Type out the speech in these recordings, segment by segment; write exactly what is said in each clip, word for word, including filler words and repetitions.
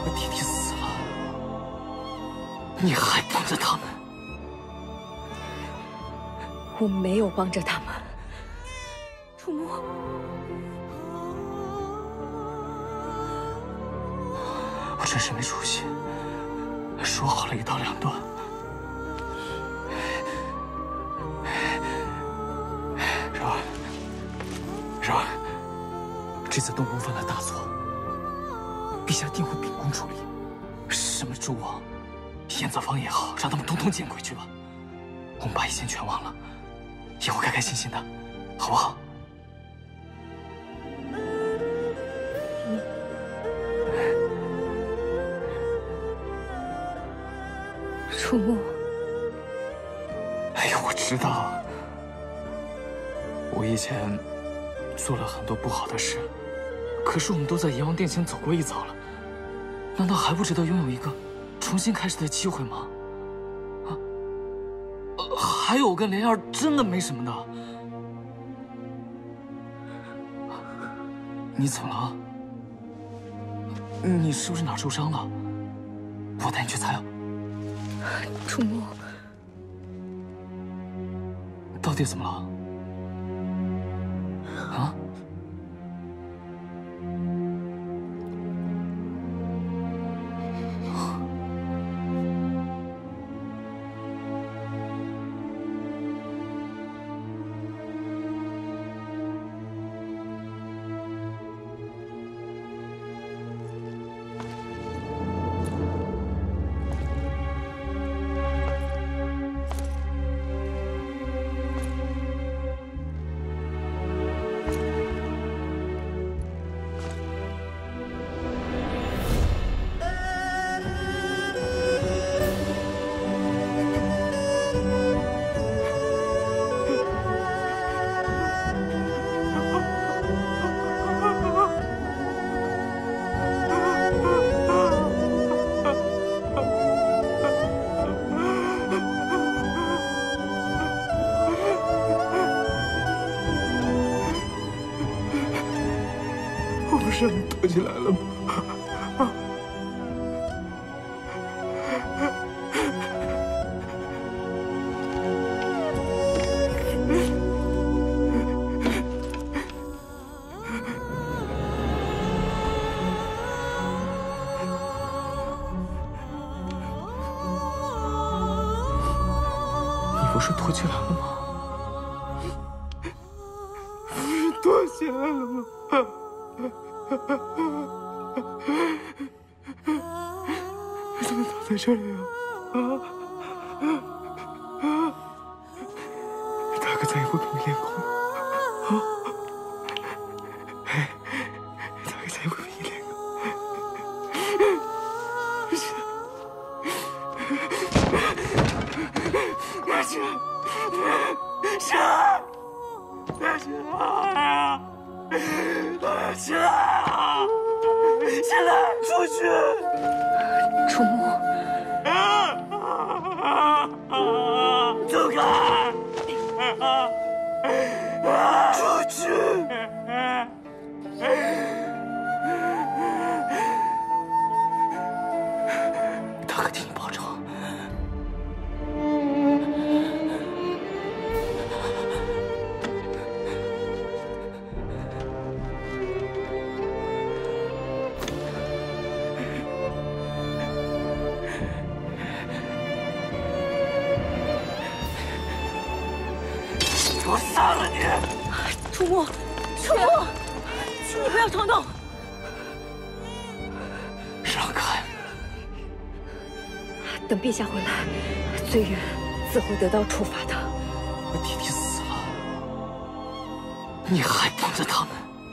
我弟弟死了，你还帮着他们？ 我没有帮着他们。楚木， 我真是没出息，说好了一刀两断。 这次东宫犯了大错，陛下定会秉公处理。什么诸王、燕子坊也好，让他们通通见鬼去吧！我们把以前全忘了，以后开开心心的，好不好？ 楚木， 哎呀，我知道，我以前做了很多不好的事。 可是我们都在阎王殿前走过一遭了，难道还不值得拥有一个重新开始的机会吗？啊，呃，还有我跟莲儿真的没什么的。你怎么了？你是不是哪受伤了？我带你去擦药。 楚木， 到底怎么了？啊？ 不是让你躲起来了吗？啊！你不是躲起来了吗？不是躲起来了吗？ 你怎么躺在这里啊？啊！大哥再也不给你练功了啊！哎，大哥再也不给你练功。大姐，是，大姐啊！ 起来啊！起来，出去！ 楚木， 走开！出去！大哥替你保重。 我杀了你！ 楚木，楚木，请你不要冲动。 让开！ 等陛下回来，罪人自会得到处罚的。 我弟弟死了，你还帮着他们？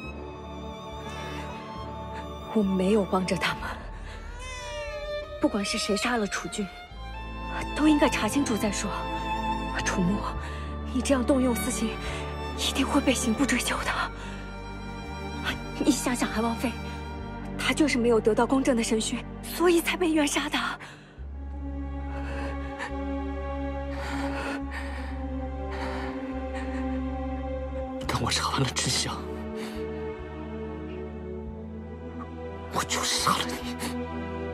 我没有帮着他们。不管是谁杀了楚君，都应该查清楚再说。楚木。 你这样动用私刑，一定会被刑部追究的。你想想，韩王妃，她就是没有得到公正的审讯，所以才被冤杀的。 等我查完了真相，我就杀了你。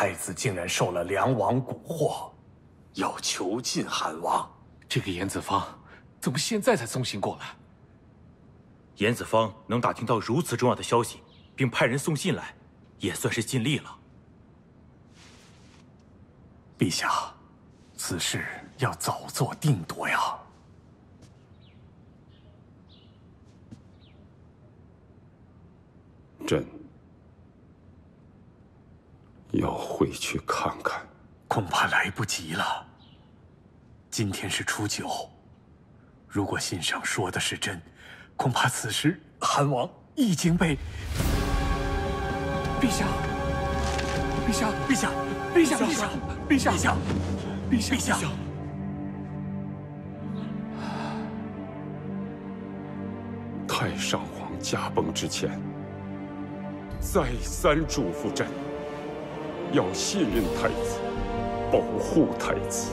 太子竟然受了梁王蛊惑，要囚禁韩王。 这个严子方怎么现在才送信过来？ 严子方能打听到如此重要的消息，并派人送信来，也算是尽力了。 陛下，此事要早做定夺呀。 朕要回去看看， 恐怕来不及了。今天是初九，如果信上说的是真，恐怕此时韩王已经被…… 陛下，陛下， 陛下， 陛下， 陛下， 陛下， 陛下， 陛下， 陛下。 太上皇驾崩之前，再三嘱咐朕要信任太子，保护太子。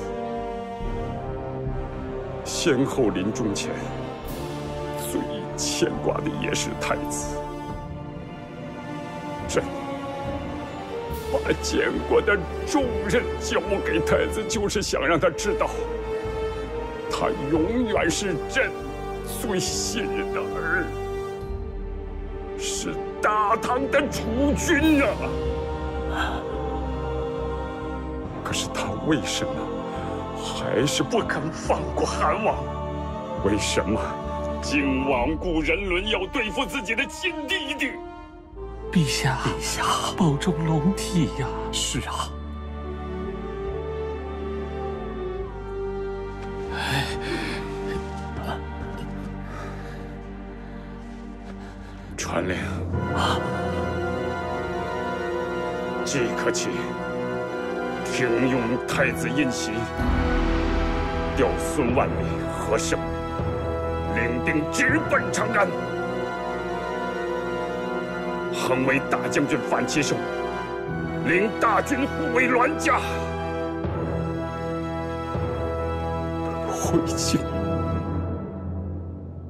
先后临终前，最牵挂的也是太子。朕把监国的重任交给太子，就是想让他知道，他永远是朕最信任的儿，是大唐的储君啊！可是他为什么还是不肯放过韩王？为什么竟罔顾人伦，要对付自己的亲弟弟？ 陛下， 陛下， 保重龙体呀！ 是啊。 传令，即刻起，停用太子印玺，调孙万里、何胜领兵直奔长安。恒为大将军范其寿领大军护卫栾家。回京。